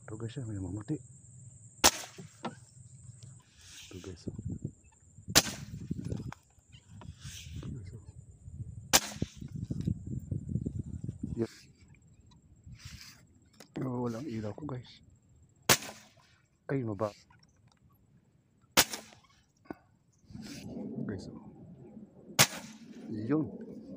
Ito guys, may mamuti. Ito guys. Yep. Oh, walang ilaw ko guys. Ay, maba. Guys. Yun.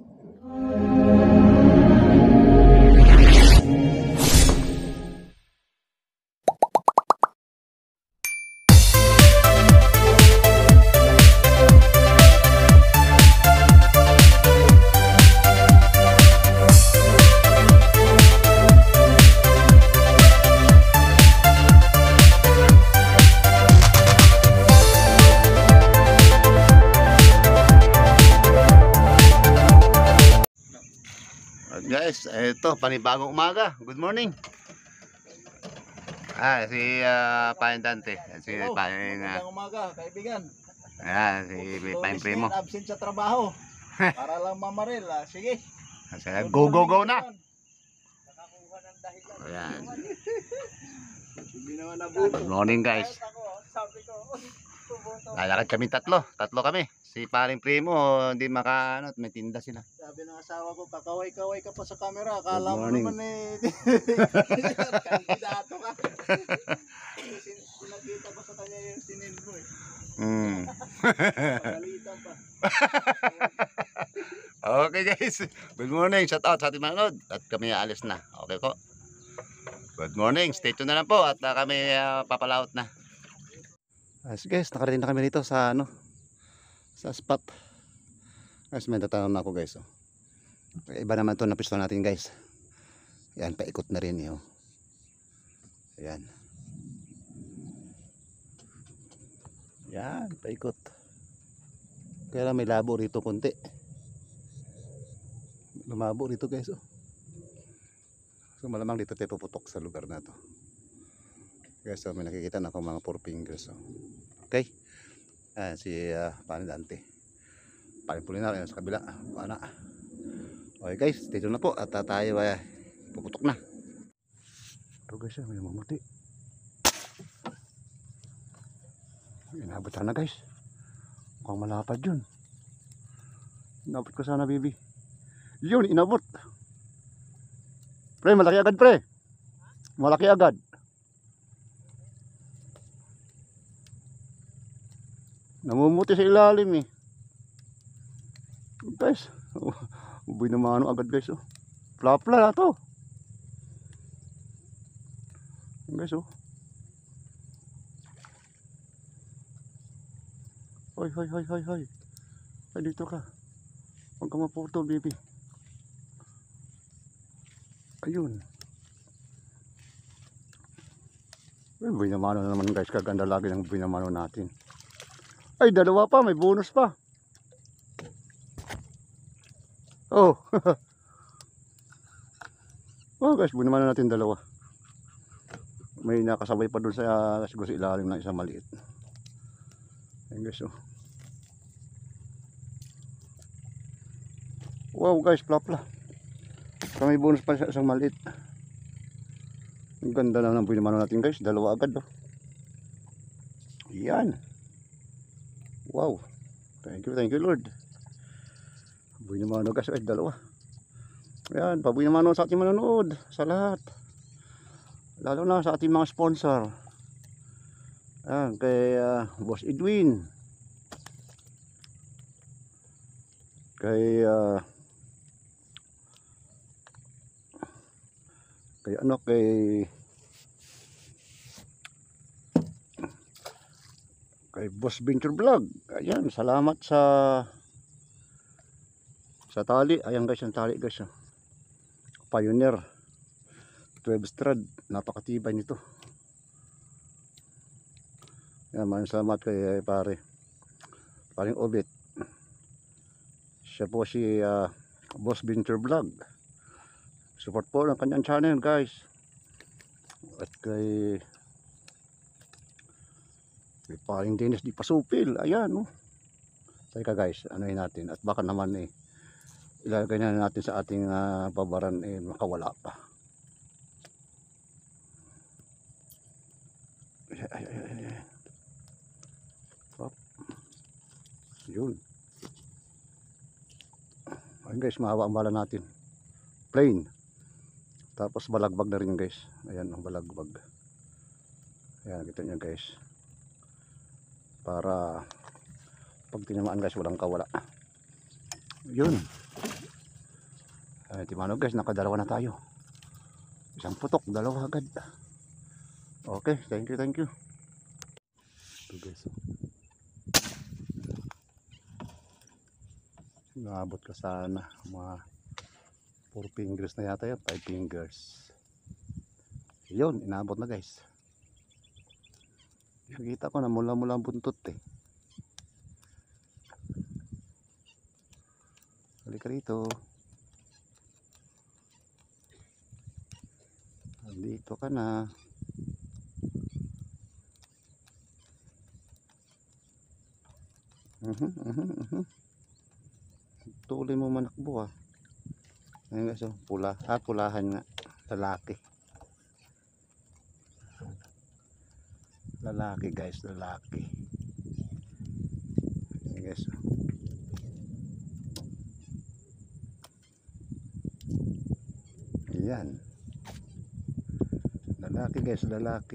Guys, ito panibagong umaga. Good morning. Si Pain Dante. Si Pain umaga, kaibigan. si Pain Primo. Absent sa trabaho. Para lang mamaril. Sige. Go go go na. Nakakuha ng dahilan. Ayan. Hindi naman nabuto. Good morning guys. Sabi ko, Lalakad kami tatlo kami. Si Paring Primo hindi maka may tinda sila. sabi ng asawa ko, kakaway-kaway ka pa sa camera. Akala mo morning. naman kandidato ka. Pinakita ko sa kanya yung sinend mo Pagalitan pa. Okay guys. Good morning. Shout out sa ating manood. At kami aalis na. Okay po. Good morning. Stay tuned na lang po at kami papalaot na. Guys, nakarating na kami dito sa sa spot. Guys, may tatanong na ako guys. Iba naman to na pisto natin guys. Yan, paikot na rin yun. Ayan. Yan, paikot. Kaya may labo rito konti. Lumabo rito guys. So malamang dito tayo puputok sa lugar na to. Guys, may nakikita na ako mga 4 fingers. Okay. Si Pain Dante. Pain Pulinar sa kabila. Pana. Okay guys, dito na po at tayo puputok na. Ito guys, may mamuti. Inabot sana guys. Mukhang malapad yun. Inabot ko sana baby. Yun, inabot. Pre, malaki agad pre. Malaki agad. Namumuti sa ilalim guys, uboy na mano agad guys Plapla na to guys Hoy ay dito ka. Huwag ka maputol baby. Ayun. Uboy na mano na naman guys. Kaganda lagi ng uboy na mano natin. Ay, dalawa pa, may bonus pa. Oh. Oh guys, buwan naman natin dalawa. May nakasabay pa doon sa siguro sa ilalim ng isang maliit. Ayun guys Wow guys, plapla. May bonus pa sa isang maliit. Ang ganda na ng buwan naman natin guys, dalawa agad Yan. Wow, thank you Lord. Buhay naman guys, dalawa. Ayan, pabuhay naman sa ating manonood, sa lahat. Lalo na sa ating mga sponsor. Ayan, kay Boss Edwin. Kay Boss Venture Vlog. Ayan, salamat sa tali. Ayan guys, yung tali guys Pioneer 12 strand, napakatibay nito. Ayan, maraming salamat kay paring Obit. Siya po si Boss Venture Vlog. Support po ng kanyang channel guys. At kay paring Dennis di Pasupil. Ayan Teka guys, anuhin natin. At baka naman ilalagay na natin sa ating babaran makawala pa. Ay. Hop. Yun. Ayun guys, mahaba ang bala natin. Plain. Tapos balagbag na rin guys. Ayan ang balagbag. Ayan, kita nyo guys. Para pag tinamaan guys, walang kawala. Yun. Ay, timano guys, nakadalawa na tayo. Isang putok, dalawa agad. Okay, thank you. Ito guys. Naabot ka sana. Mga 4 fingers na yata yan. 5 fingers. Yun, inaabot na guys. Nakita ko na mula ang buntot eh. Halika rito. Dito ka na. Tuloy mo manakbo ah. Ayun guys, oh, pula. Pulahan nga. Lalaki. Lalaki guys, lalaki. Ayun guys. Ayan. Lalaki guys, lalaki.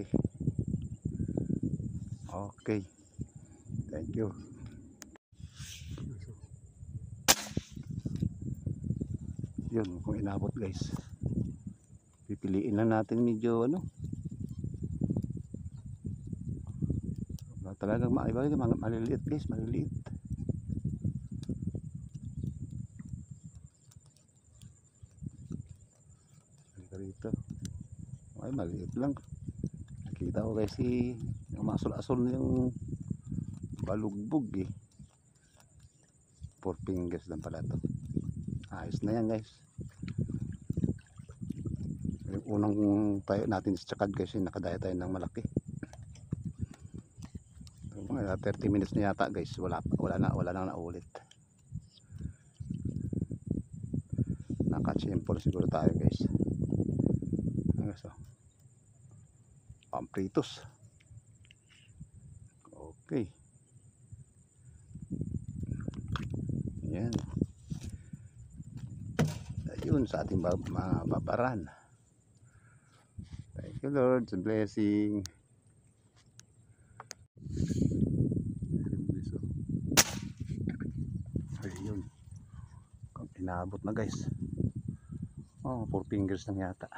Okay. Thank you. Yun, kung inabot guys. Pipiliin lang natin medyo ano. Talagang maliliit guys, maliliit. Dito. Ay, maliit lang. Nakita ko guys yung masul-asul yung balugbog eh. 4 fingers lang pala to. Ayos na yan guys. Yung unang tayo natin sa tsakad guys, nakadaya tayo ng malaki. 30 minutes na yata guys, wala na naulit. Naka-simple siguro tayo guys. So, pampritos. Okay. Yan. Ayun sa ating babaran. Thank you Lord, sa blessing. Ayun. Inaabot na guys. Oh, 4 fingers lang yata.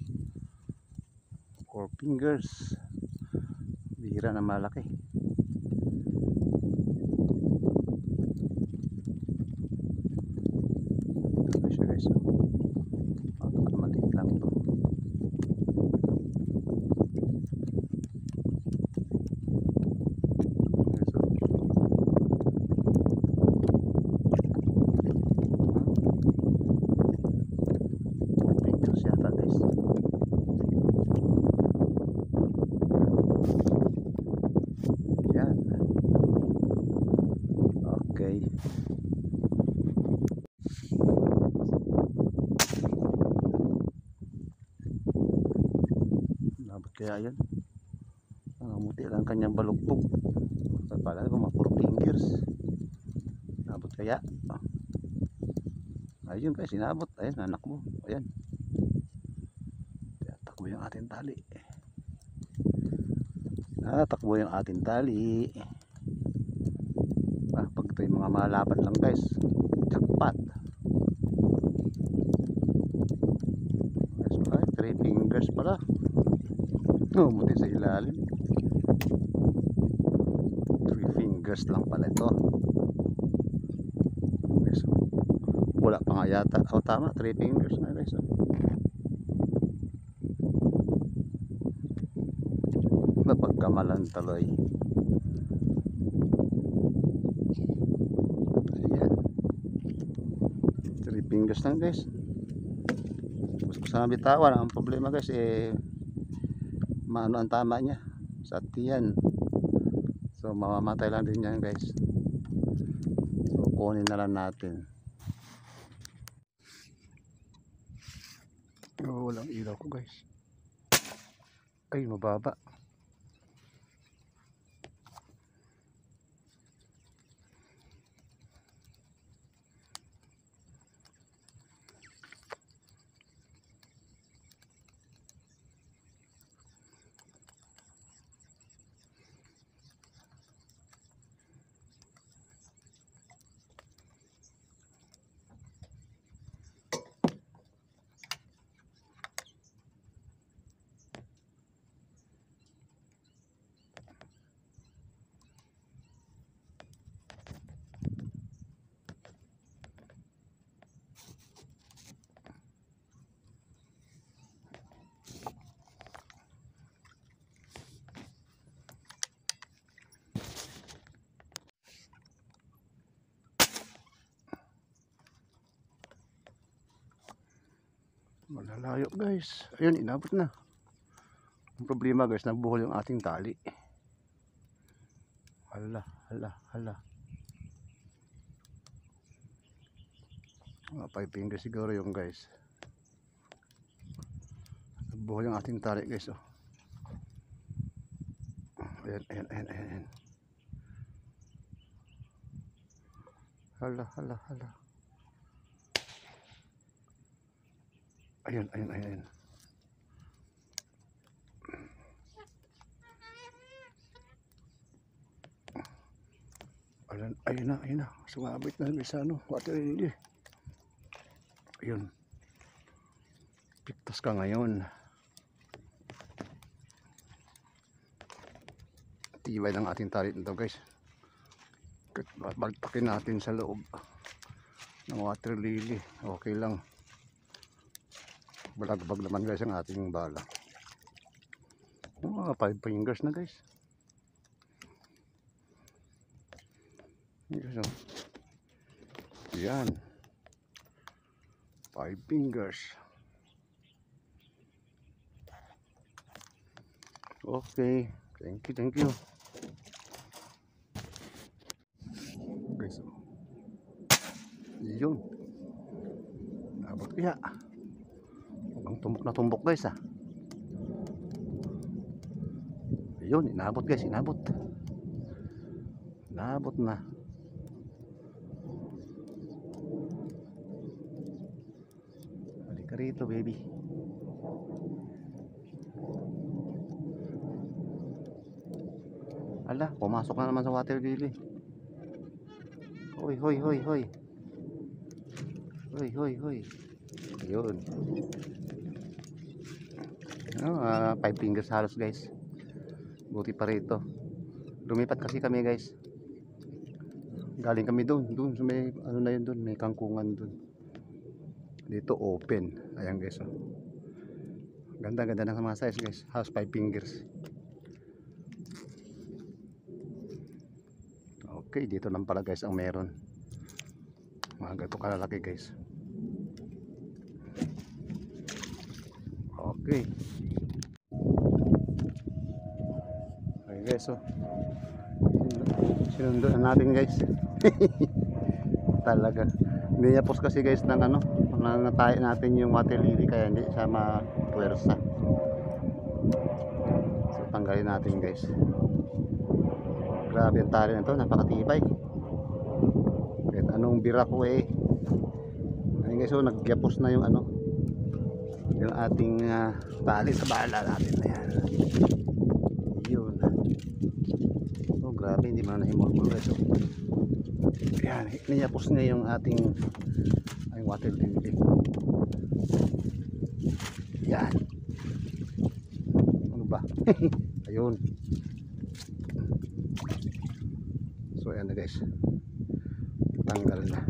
4 fingers. Bihira na malaki. Ito siya guys. Maliit lang to. Fingers yata guys. Yan. Okay. Nabot kaya yan? Nangamuti lang kanyang balugbog. Pala ko mga 4 fingers. Nabot kaya? Ayun guys, inabot. Ayun, anak mo. Ayan. Takbo yung ating tali. Takbo yung ating tali. Pag ito yung mga malaban lang guys, jackpot. Ay, 3 fingers pala. Muti sa ilalim. 3 fingers lang pala ito. Guys, wala pa nga yata. O tama, 3 fingers na guys. Napagkamalan taloy. Ayan. 3 fingers lang guys. Gusto ko sana bitawan. Ang problema guys maano ang tama niya sa tiyan. So mamamatay lang din yan guys. So kunin na lang natin. Walang ilaw ko guys. Ay, mababa. Malalayo guys. Ayun, inabot na. Ang problema guys, nabuhol yung ating tali. Hala, hala, hala. Mga 5 fingers siguro yung guys. Nabuhol yung ating tali guys. Oh. Ayan, ayan, ayan, ayan. Hala, hala, hala. Ayun, ayun, ayun, ayun. Ayun na, ayun na. Sumabit na guys sa ano, water lily. Ayun. Piktas ka ngayon. Tibay ng ating talit nito guys. Baltakin natin sa loob ng water lily. Okay lang. Balagbag naman guys ang ating bala. Mga 5 fingers na guys. Yan. 5 fingers. Okay. Thank you, thank you. Guys. Yun. Abot kaya. Huwag tumbok na tumbok guys ah. Yun, inabot guys, inabot. Inabot na. Halika rito baby. Ala, pumasok na naman sa water lily. Hoy, hoy, hoy, hoy. Hoy, hoy, hoy. Ayun. 5 fingers halos guys. Buti pa rito. Lumipat kasi kami guys. Galing kami doon sa may ano na yun doon, may kangkungan doon. Dito open. Ayan guys. Oh. Ganda-ganda ng mga size guys. Halos 5 fingers. Okay, dito lang pala guys ang meron. Mga gato kalalaki guys. Okay. Okay guys, so sinundo na natin guys. Talaga. Hindi niya post kasi guys ng ano, natay natin yung water lily kaya hindi siya mapuwersa. So tanggalin natin guys. Grabe ang tali na ito, napakatibay. Kahit anong bira ko eh. Ayun guys, so nagyapos na yung ano, yung ating tali sa bala natin na yan. Yun. Oh grabe, hindi man nahimulmul guys. So, yan, niyapos niya yung ating ay water lily. Yan. Ano ba? Ayun. So ayan na guys, tanggal na.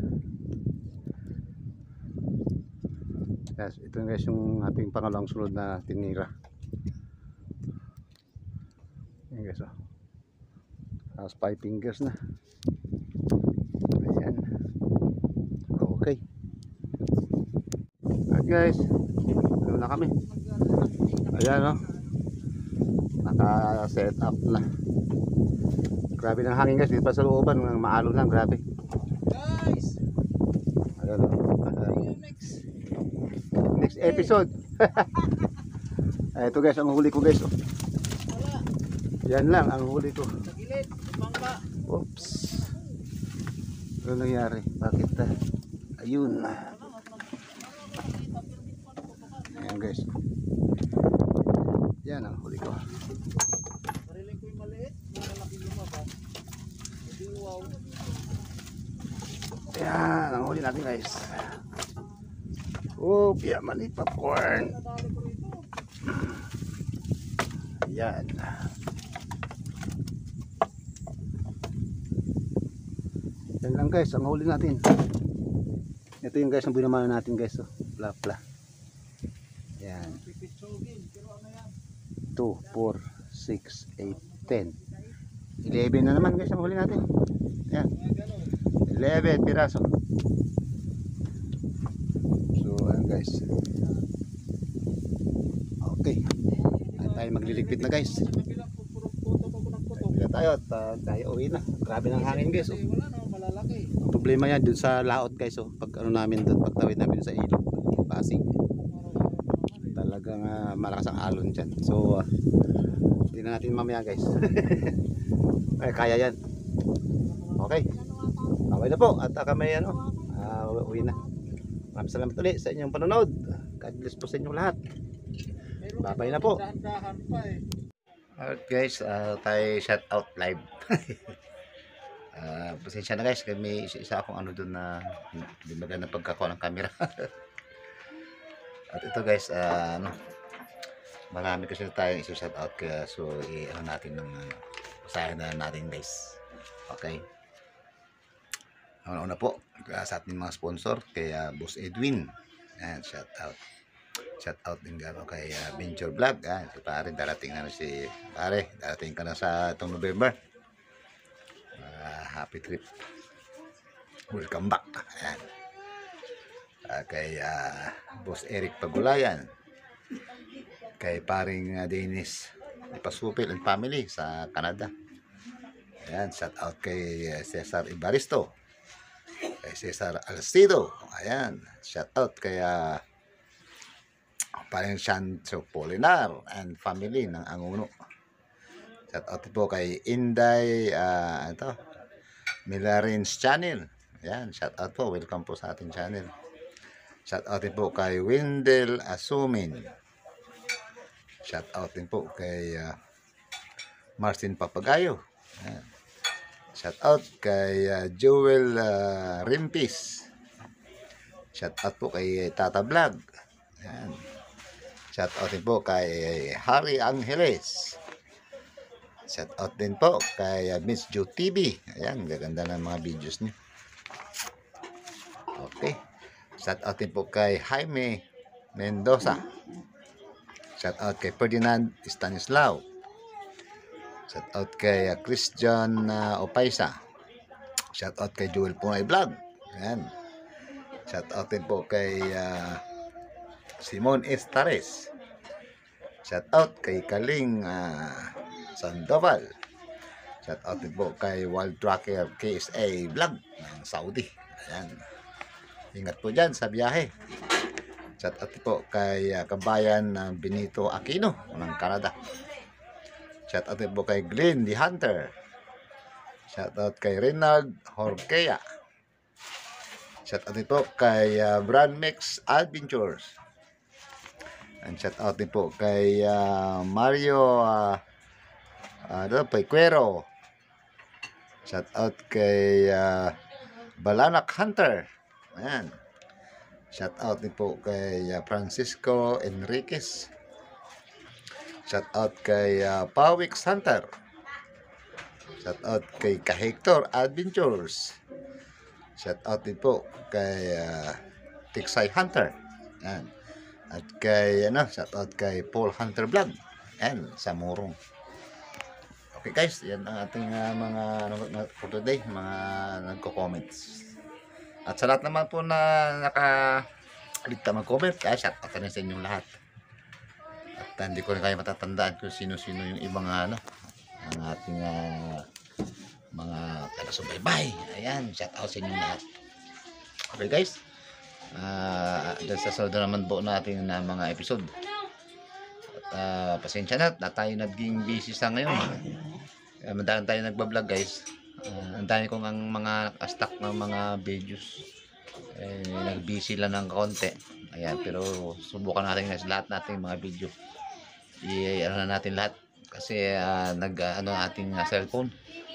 Yes, ito guys yung ating pangalawang sunod na tinira. Ayan guys, oh. Tapos 5 fingers na. Ayan. Okay. At guys, ano na kami. Ayan, oh. Naka set up na. Grabe ng hangin guys, dito pa sa looban, maalon lang, grabe. Guys! Ayan, next episode. Ito guys, ang huli ko guys. Oh. Wala. Yan lang, ang huli ko. Sa gilid. Bangka. Oops. Ano nangyari? Bakit? Ayun. Ayan guys. Yan ang huli ko. Sariling ko yung maliit. Malaki lumabas. Hindi wow. Yan ang huli natin guys. Oh, kaya maliit popcorn. Nadali ko rito. Yan. Yan lang guys, ang huli natin. Ito yung guys, ang binamanan natin guys. Oh. Pla pla. Yan. Pipitsogin. Pero ano yan? 2, 4, 6, 8, 10. 11 na naman guys ang huli natin. Yan. Mga ganun. 11 piraso. So, ayan guys. tayo magliligpit na guys. Kabilang puto ko ng puto. Kaya tayo at tayo uwi na. Grabe ng hangin guys. Oh. Wala naman malalaki. Ang problema yan dun sa laot guys. Oh. Pag ano namin dun, pag tawid namin sa ilog, Pasig. Talagang malakas ang alon dyan. So, tingnan natin mamaya guys. Ay, kaya yan. Okay. Okay na po. At kami uwi na. Maraming salamat ulit sa inyong panonood. God bless po sa inyong lahat. Bye-bye na po. Dahan-dahan pa eh. Alright guys, tayo shout out live. Pasensya na guys, may isa akong ano dun na hindi maganda pagkakuha ng camera. At ito guys, marami kasi tayong shout out kaya so ano natin ng usahin na natin guys. Okay. Una po sa ating mga sponsor kay Boss Edwin. Ayan, shout out. Shout out din garo kay Venture Vlog. Si pare, darating na si pare. Darating ka na sa itong November. Happy trip. Welcome back. Ayan. Kay Boss Eric Pagulayan. Kay paring Dennis Ipasupil and family sa Canada. Ayan, shout out kay Cesar Ibaristo. Kay Cesar Alcido. Ayan, shout out kay paring Shancho Polinar and family ng Anguno. Shout out po kay Inday Milarins Channel. Ayan, shout out po. Welcome po sa ating channel. Shout out din po kay Wendell Asumin. Shout out din po kay Martin Papagayo. Ayan. Shout out kay Joel Rimpis. Shout out po kay Tata Vlog. Ayan. Shout out din po kay Harry Angeles. Shout out din po kay Miss Jo TV. Ayan, gaganda ng mga videos niyo. Okay. Shout out din po kay Jaime Mendoza. Shout out kay Ferdinand Stanislao. Shout out kay Christian Opaisa. Shout out kay Joel Punay Vlog. Ayan. Shout out din po kay Simon Estares. Shout out kay Kaling Sandoval. Shout out din po kay Wild Tracker KSA Vlog ng Saudi. Ayan. Ingat po dyan sa biyahe. Shout out po kay kabayan Benito Aquino ng Canada. Shout out po kay Glenn the Hunter. Shout out kay Renald Horkea. Shout out po kay Brand Mix Adventures. And shout out din po kay Mario Pequero. Shout out kay Balanak Hunter. Ayan. Shout out din po kay Francisco Enriquez. Shout out kay Pawix Hunter. Shout out kay Kahector Adventures. Shout out din po kay Tiksay Hunter. Yan. At kay shout out kay Paul Hunter Vlog. Yan, sa Murong. Okay guys, yan ang ating mga for today, mga nagko-comments. At sa lahat naman po na nakaligta mag-comment, shout out na sa inyong lahat. At hindi ko rin kayo matatandaan kung sino-sino yung ibang ang ating mga taga-subaybay. Ayan, shout out sa inyong lahat. Okay guys, dahil sa sunod naman po natin na mga episode. At pasensya na tayo naging busy sa ngayon. Madalang tayo nagbablog guys. Ang dami kong ang mga stock ng mga videos. Nag-busy lang ng konti. Ayan, pero subukan natin guys lahat nating mga video. I-ano na natin lahat kasi ating cellphone.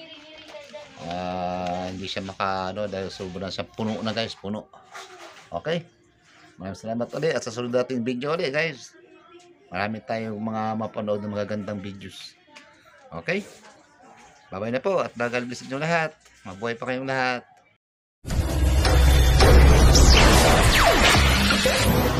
Hindi siya dahil sobrang siya puno na guys, puno. Okay. Maraming salamat ulit at sa sunod nating video ulit guys. Marami tayong mga mapanood ng magagandang videos. Okay. Bye-bye na po at God bless nyo lahat. Mabuhay pa kayong lahat.